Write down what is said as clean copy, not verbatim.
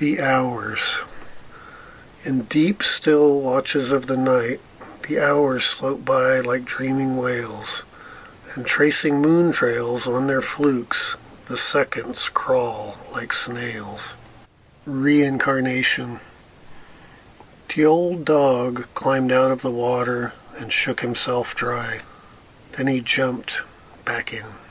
The hours. In deep, still watches of the night, the hours float by like dreaming whales, and tracing moon trails on their flukes, the seconds crawl like snails. Reincarnation. The old dog climbed out of the water and shook himself dry. Then he jumped back in.